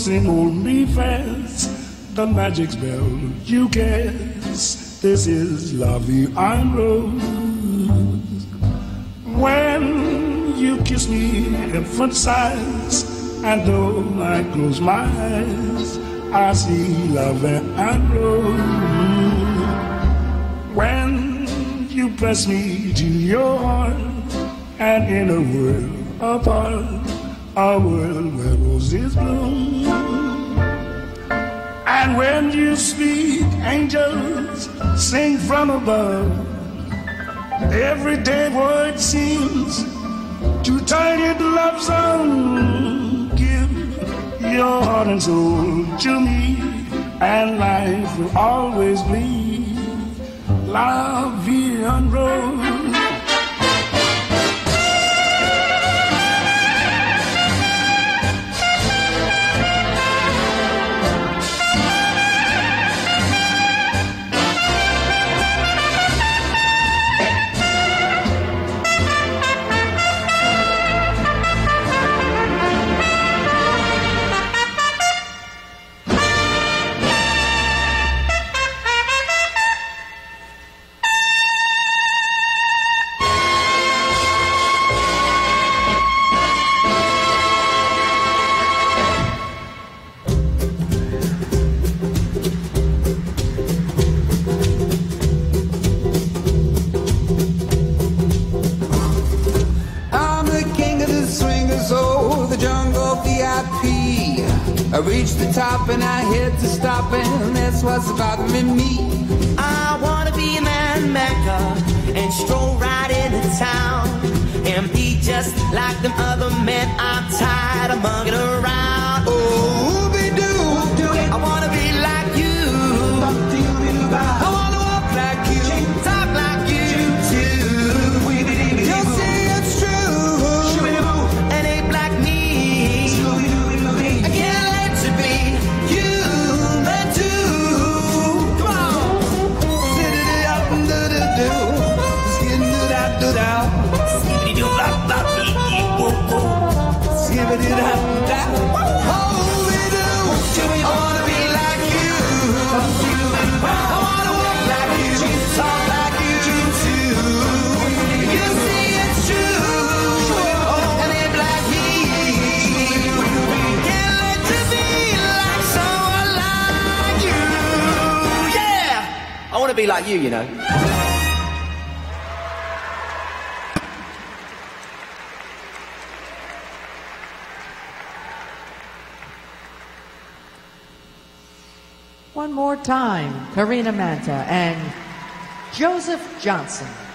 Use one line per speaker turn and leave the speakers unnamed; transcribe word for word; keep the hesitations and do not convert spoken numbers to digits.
kissing, hold me fast. The magic spell you cast. This is love, the iron rose. When you kiss me, infant size, and though I close my eyes, I see love and rose. When you press me to your heart, and in a world apart, a world where roses bloom. And when you speak, angels sing from above. Everyday word seems to turn into love song. Give your heart and soul to me, and life will always be La Vie en Rose.
I reached the top and I hit to stop, and that's what's bothering me.
I wanna be a man maker and stroll right into town and be just like them other men. I'm tired of mugging around.
Oh, be do, do it.
I wanna be like you. I wanna walk like you, talk like you too.
You'll see it's true.
And ain't like me. I can't let you be human too. Come on.
Do-do-do-do-do-do. Skid-do-da-do-da.
Skibbity-doo-bop-bop-ee-ee-woo-woo.
Skibidi-da-da. Oh, we do.
I wanna be like you. I wanna walk like you, talk like you too. You see it's true, and ain't like me. Can't let you be like someone like you. Yeah, I wanna be like you, you know.
One more time, Karina Manta and Joseph Johnson.